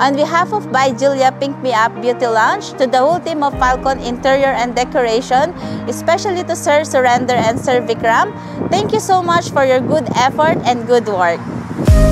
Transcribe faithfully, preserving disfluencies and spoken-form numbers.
On behalf of By Julia Pink Me Up Beauty Lounge, to the whole team of Falcon Interior and Decoration, especially to Sir Surrender and Sir Vikram, thank you so much for your good effort and good work.